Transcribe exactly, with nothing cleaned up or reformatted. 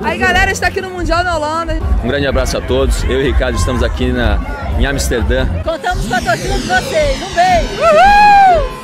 Aí galera, está aqui no Mundial na Holanda. Um grande abraço a todos. Eu e o Ricardo estamos aqui na, em Amsterdã. Contamos com a torcida de vocês. Um beijo! Uhul!